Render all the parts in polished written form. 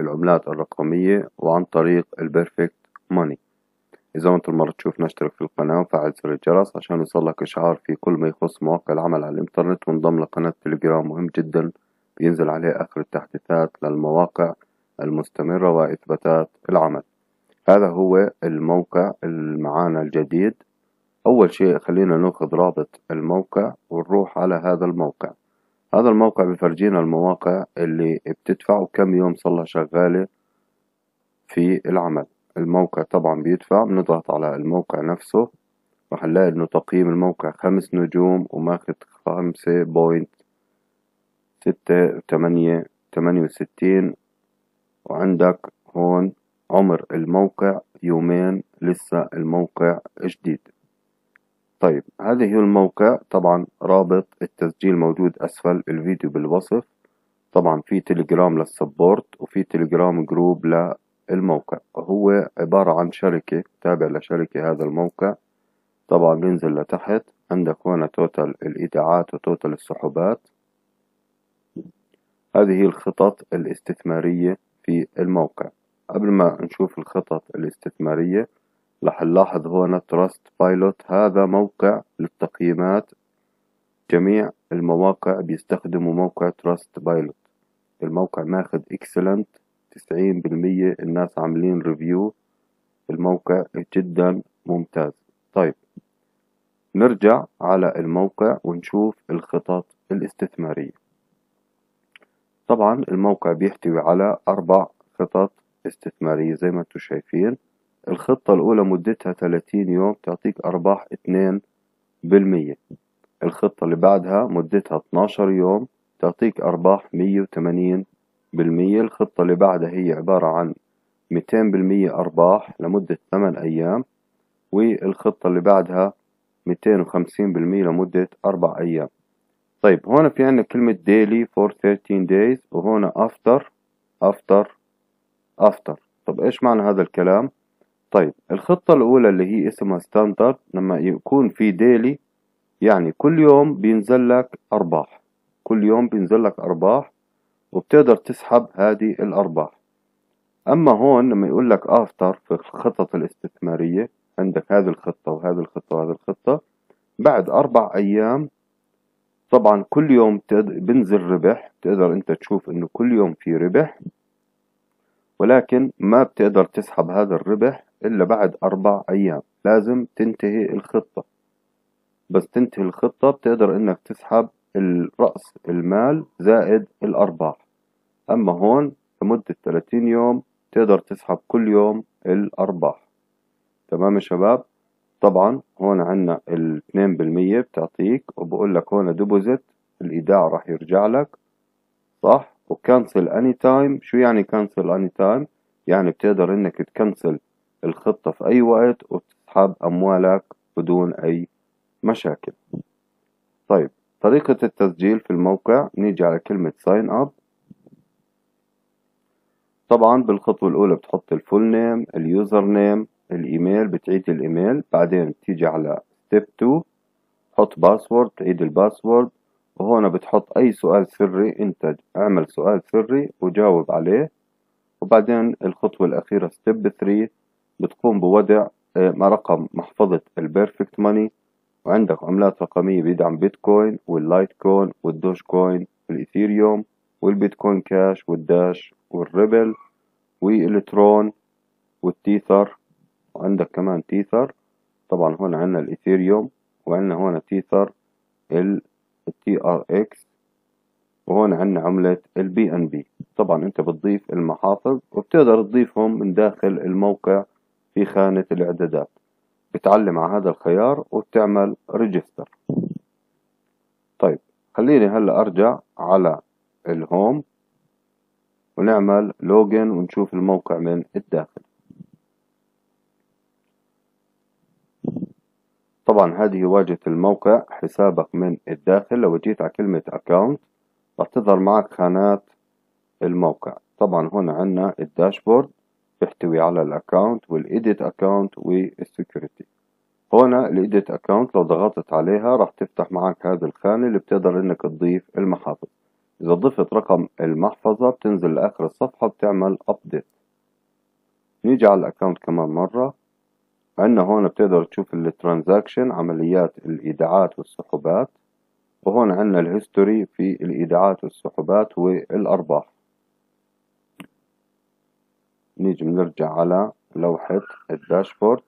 العملات الرقمية وعن طريق البيرفكت ماني. إذا أنت المرة تشوفنا اشترك في القناة وفعل زر الجرس عشان يوصلك إشعار في كل ما يخص مواقع العمل على الإنترنت، وانضم لقناة تليجرام مهم جدا بينزل عليه آخر التحديثات للمواقع المستمرة وإثباتات العمل. هذا هو الموقع المعانا الجديد. أول شيء خلينا ناخذ رابط الموقع ونروح على هذا الموقع. هذا الموقع بفرجينا المواقع اللي بتدفع وكم يوم صلها شغالة في العمل. الموقع طبعا بيدفع، بنضغط على الموقع نفسه راح نلاقي انه تقييم الموقع 5 نجوم وماخد 5.68. وعندك هون عمر الموقع يومين، لسه الموقع جديد. طيب هذا هو الموقع. طبعا رابط التسجيل موجود أسفل الفيديو بالوصف. طبعا في تليجرام للسبورت وفي تليجرام جروب للموقع. هو عبارة عن شركة، تابع لشركة هذا الموقع. طبعا بينزل لتحت عندك هنا توتال الإيداعات وتوتال السحوبات. هذه هي الخطط الاستثمارية في الموقع. قبل ما نشوف الخطط الاستثمارية رح نلاحظ هنا تراست بايلوت، هذا موقع للتقييمات. جميع المواقع بيستخدموا موقع تراست بايلوت. الموقع ماخد اكسلنت 90%، الناس عاملين ريفيو. الموقع جدا ممتاز. طيب نرجع على الموقع ونشوف الخطط الاستثمارية. طبعا الموقع بيحتوي على 4 خطط استثمارية زي ما انتم شايفين. الخطة الأولى مدتها 30 يوم تعطيك أرباح 2%. الخطة اللي بعدها مدتها 12 يوم تعطيك أرباح 180%. الخطة اللي بعدها هي عبارة عن 200% أرباح لمدة 8 أيام. والخطة اللي بعدها 250% لمدة 4 أيام. طيب هون في عنا كلمة daily for 13 days وهنا after. طب إيش معنى هذا الكلام؟ طيب الخطة الأولى اللي هي اسمها ستاندرد، لما يكون في ديلي يعني كل يوم بينزل لك أرباح، كل يوم بينزل لك أرباح وبتقدر تسحب هذه الأرباح. أما هون لما يقول لك آفتر في الخطط الاستثمارية، عندك هذه الخطة وهذه الخطة وهذه الخطة، بعد 4 أيام طبعا كل يوم بنزل ربح. تقدر أنت تشوف إنه كل يوم في ربح، ولكن ما بتقدر تسحب هذا الربح إلا بعد 4 أيام. لازم تنتهي الخطة. بس تنتهي الخطة بتقدر إنك تسحب رأس المال زائد الأرباح. أما هون لمدة 30 يوم تقدر تسحب كل يوم الأرباح. تمام يا شباب؟ طبعا هون عنا 2% بتعطيك، وبقول لك هون ديبوزيت الإيداع راح يرجع لك، صح؟ وكانسل اني تايم. شو يعني كانسل اني تايم؟ يعني بتقدر انك تكنسل الخطة في اي وقت وتسحب اموالك بدون اي مشاكل. طيب طريقة التسجيل في الموقع، نيجي على كلمة ساين اب. طبعا بالخطوة الاولى بتحط الفول نيم، اليوزر نيم، الايميل، بتعيد الايميل. بعدين تيجي على ستيب 2 تحط باسورد، تعيد الباسورد. وهنا بتحط أي سؤال سري، أنت اعمل سؤال سري وجاوب عليه. وبعدين الخطوة الأخيرة ستيب 3 بتقوم بوضع رقم محفظة البيرفكت ماني. وعندك عملات رقمية بيدعم بيتكوين واللايت كوين والدوج كوين والإثيريوم والبيتكوين كاش والداش والريبل والترون والتيثر. وعندك كمان تيثر. طبعا هنا عندنا الإثيريوم، وعندنا هنا تيثر TRX، وهون عندنا عملة BNB. طبعا انت بتضيف المحافظ وبتقدر تضيفهم من داخل الموقع في خانة الاعدادات. بتعلم على هذا الخيار وبتعمل ريجستر. طيب خليني هلا ارجع على الهوم ونعمل لوجن ونشوف الموقع من الداخل. طبعا هذه واجهة الموقع، حسابك من الداخل. لو جيت على كلمة account راح تظهر معك خانات الموقع. طبعا هنا عندنا الداشبورد بيحتوي على الاكونت والايديت اكونت والسكيورتي. هنا الايديت اكونت لو ضغطت عليها راح تفتح معك هذه الخانة اللي بتقدر انك تضيف المحافظ. إذا ضفت رقم المحفظة بتنزل لآخر الصفحة بتعمل update. نيجي على الأكاونت كمان مرة. عندنا هون بتقدر تشوف الترانزاكشن، عمليات الإيداعات والسحوبات، وهون عندنا الهيستوري في الإيداعات والسحوبات والأرباح. نيجي بنرجع على لوحة الداشبورد.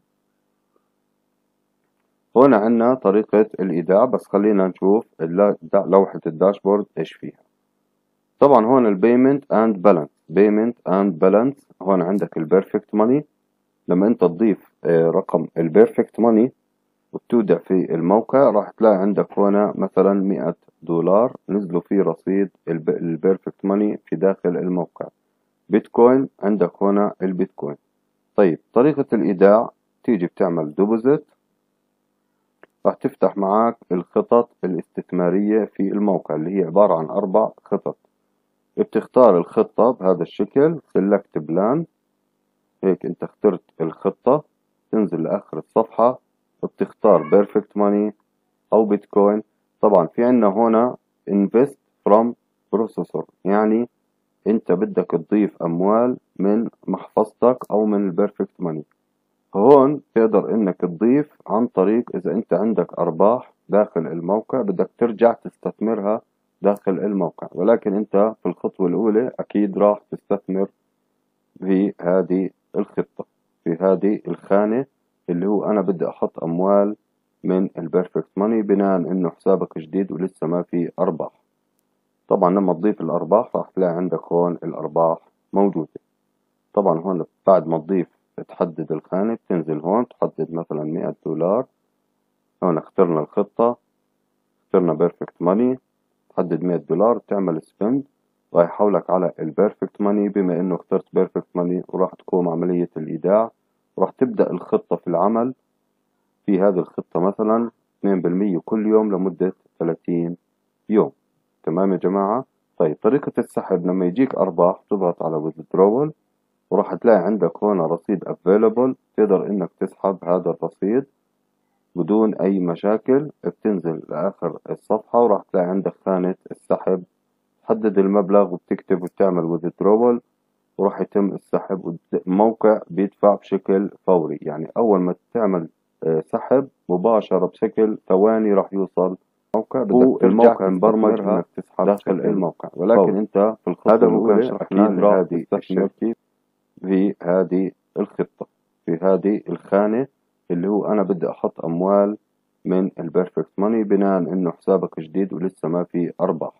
هون عندنا طريقة الإيداع، بس خلينا نشوف لوحة الداشبورد إيش فيها. طبعا هون البيمنت اند بالانس، هون عندك البيرفكت ماني. لما انت تضيف رقم البيرفكت ماني وبتودع في الموقع راح تلاقي عندك هنا مثلا $100 نزلوا في رصيد البيرفكت ماني في داخل الموقع. بيتكوين عندك هنا البيتكوين. طيب طريقة الإيداع، تيجي بتعمل دوبوزيت، راح تفتح معاك الخطط الاستثمارية في الموقع اللي هي عبارة عن 4 خطط. بتختار الخطة بهذا الشكل select plan. هيك انت اخترت الخطة، تنزل لآخر الصفحة وبتختار بيرفكت ماني أو بيتكوين. طبعا في عنا هنا invest from processor، يعني انت بدك تضيف أموال من محفظتك أو من البيرفكت ماني. هون تقدر انك تضيف عن طريق اذا انت عندك ارباح داخل الموقع بدك ترجع تستثمرها داخل الموقع، ولكن انت في الخطوة الاولى اكيد راح تستثمر في هذه الخطة، في هذه الخانة اللي هو انا بدي احط اموال من البيرفكت ماني بناء انه حسابك جديد ولسه ما في ارباح. طبعا لما تضيف الارباح راح تلاقي عندك هون الارباح موجودة. طبعا هون بعد ما تضيف تحدد الخانة، بتنزل هون تحدد مثلا $100. هون اخترنا الخطة، اخترنا بيرفكت ماني، تحدد $100 بتعمل سبند، راح يحولك على البيرفكت ماني. بما انه اخترت بيرفكت ماني وراح تقوم عملية الإيداع، وراح تبدأ الخطة في العمل في هذه الخطة مثلا 2% كل يوم لمدة 30 يوم. تمام يا جماعة؟ طيب طريقة السحب، لما يجيك أرباح تضغط على withdrawal وراح تلاقي عندك هنا رصيد available، تقدر انك تسحب هذا الرصيد بدون اي مشاكل. بتنزل لاخر الصفحة وراح تلاقي عندك خانة السحب، تحدد المبلغ وبتكتب وتعمل withdrawal وراح يتم السحب. والموقع بيدفع بشكل فوري، يعني اول ما تعمل سحب مباشرة بشكل ثواني راح يوصل الموقع. بدك الموقع مبرمج انك تسحب داخل الموقع، ولكن فوري. انت في الخطوة هذا هو كان شرحنا لهذه الشركة في هذه الخطة، في هذه الخانة اللي هو أنا بدي أحط أموال من البيرفكت ماني بناء إنه حسابك جديد ولسه ما في أرباح.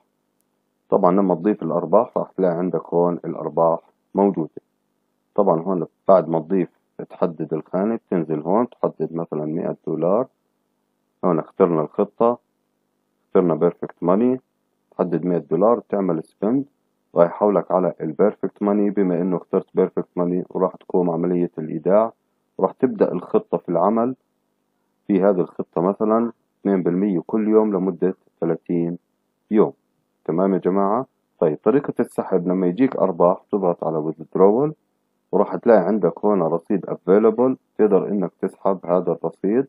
طبعا لما تضيف الأرباح راح تلاقي عندك هون الأرباح موجودة. طبعا هون بعد ما تضيف تحدد الخانة، بتنزل هون تحدد مثلا $100. هون اخترنا الخطة، اخترنا بيرفكت ماني، تحدد $100 بتعمل سبند، راح يحولك على البيرفكت ماني. بما انه اخترت بيرفكت ماني وراح تقوم عملية الإيداع، وراح تبدأ الخطة في العمل في هذه الخطة مثلا 2% كل يوم لمدة 30 يوم. تمام يا جماعة؟ طيب طريقة السحب، لما يجيك أرباح تضغط على withdrawal وراح تلاقي عندك هنا رصيد available، تقدر انك تسحب هذا الرصيد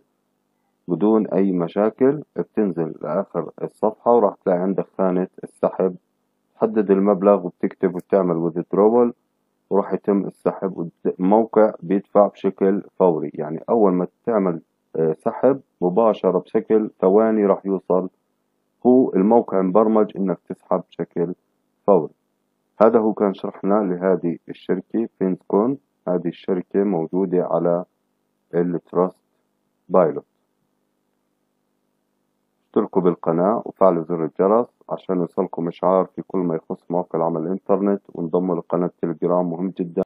بدون أي مشاكل. بتنزل لآخر الصفحة وراح تلاقي عندك خانة السحب، تحدد المبلغ وبتكتب وتعمل withdrawal وراح يتم السحب. والموقع بيدفع بشكل فوري، يعني أول ما تعمل سحب مباشرة بشكل ثواني راح يوصل. هو الموقع مبرمج إنك تسحب بشكل فوري. هذا هو كان شرحنا لهذه الشركة فينسكون. هذه الشركة موجودة على التراست بايلوت. اشتركوا بالقناة وفعلوا زر الجرس عشان يوصلكم إشعار في كل ما يخص مواقع العمل الإنترنت، وانضموا لقناة تليجرام مهم جدا.